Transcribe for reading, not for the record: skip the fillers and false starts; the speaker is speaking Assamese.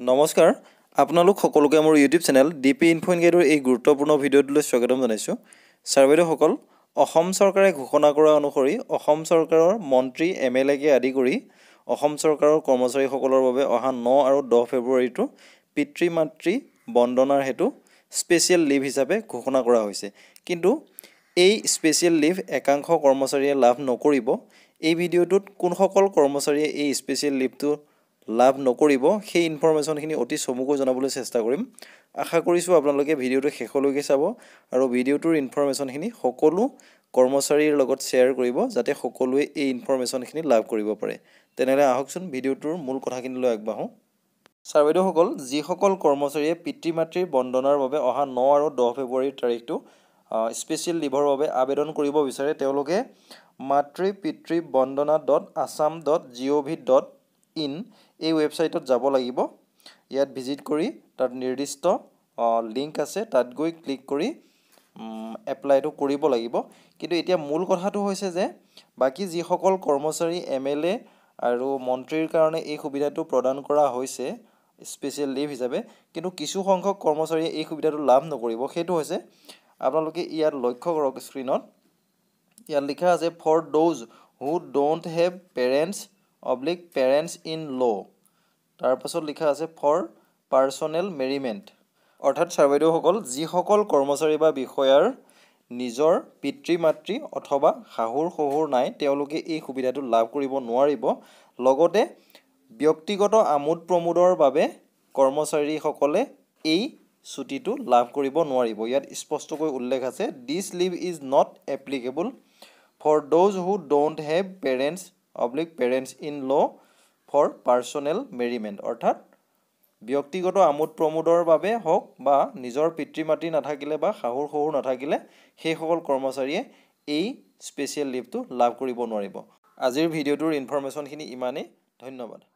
নমস্কাৰ আপোনালোক সকলোকে মোৰ ইউটিউব চেনেল dpinfoguide এই গুৰুত্বপূৰ্ণ ভিডিঅ'টোলৈ স্বাগতম জনাইছো সাৰ্ভেটো সকল অসম চৰকাৰে ঘোষণা কৰা অনুসৰি অসম চৰকাৰৰ মন্ত্ৰী এমএলএ কে আদি কৰি অসম চৰকাৰৰ কৰ্মচাৰী সকলৰ বাবে অহা 9 আৰু 10 ফেব্ৰুৱাৰীটো পিতৃ মাতৃ বন্দনাৰ হেতু স্পেশাল লিভ হিচাপে ঘোষণা কৰা হৈছে কিন্তু এই স্পেশাল লিভ একাংশ কৰ্মচাৰীয়ে লাভ নকৰিব এই ভিডিঅ'টোত কোন সকল কৰ্মচাৰীয়ে এই স্পেশাল লিভটো লাভ নকৰিব সেই ইনফৰমেশনখিনি অতি চমুকৈ জনাবলৈ চেষ্টা কৰিম আশা কৰিছো আপোনালোকে ভিডিঅ'টো শেষলৈকে চাব আৰু ভিডিঅ'টোৰ ইনফৰমেশনখিনি সকলো কৰ্মচাৰীৰ লগত শ্বেয়াৰ কৰিব যাতে সকলোৱে এই ইনফৰমেশনখিনি লাভ কৰিব পাৰে তেনেহলে আহকচোন ভিডিঅ'টোৰ মূল কথাখিনিলৈ আগবাঢ়ো সাৰ্ভেটো সকল যি সকল কৰ্মচাৰীয়ে পিতৃ মাতৃৰ বন্দনাৰ বাবে অহা 9 আৰু 10 ফেব্ৰুৱাৰীৰ তাৰিখটো স্পেশাল লিভৰ বাবে আবেদন কৰিব বিচাৰে তেওঁলোকে matri-pitri-bandana.assam.gov.in এই ওয়েবসাইটত যাব লাগিব ইয়াত ভিজিট কৰি তাত নিৰ্দিষ্ট লিংক আছে তাত গৈ ক্লিক কৰি এপ্লাইটো কৰিব লাগিব কিন্তু এতিয়া মূল কথাটো হৈছে যে বাকি যি সকল কৰ্মচাৰী এমএলএ আৰু মন্ত্ৰীৰ কাৰণে এই সুবিধাটো প্ৰদান কৰা হৈছে স্পেশাল লিভ হিচাপে কিন্তু কিছু সংখ্যক কৰ্মচাৰীয়ে এই সুবিধাটো লাভ নকৰিব সেইটো হৈছে আপোনালোকে ইয়াত লক্ষ্য কৰক স্ক্ৰিনত ইয়াত লিখা আছে for those who don't have parents in law তাৰ পাছত লিখা আছে ফৰ পাৰ্সনেল মেৰিমেন্ট অৰ্থাৎ সাৰ্ভেটো সকল যি সকল কৰ্মচাৰী বা বিষয়াৰ নিজৰ পিতৃ মাতৃ অথবা শাহুৰ শহুৰ নাই তেওঁলোকে এই সুবিধাটো লাভ কৰিব নোৱাৰিব লগতে ব্যক্তিগত আমোদ প্ৰমোদৰ বাবে কৰ্মচাৰী সকলে এই ছুটিটো লাভ কৰিব নোৱাৰিব ইয়াত স্পষ্টকৈ উল্লেখ আছে this leave is not applicable for those who don't have parents in law for personal merriment অৰ্থাৎ ব্যক্তিগত আমোদ প্ৰমোদৰ বাবে হওক বা নিজৰ পিতৃ মাতৃ নাথাকিলে বা শাহুৰ শহুৰ নাথাকিলে সেই সকল কৰ্মচাৰীয়ে এই স্পেশাল লিভটো লাভ কৰিব নোৱাৰিব আজিৰ ভিডিঅ'টোৰ ইনফৰমেশনখিনি ইমানেই ধন্যবাদ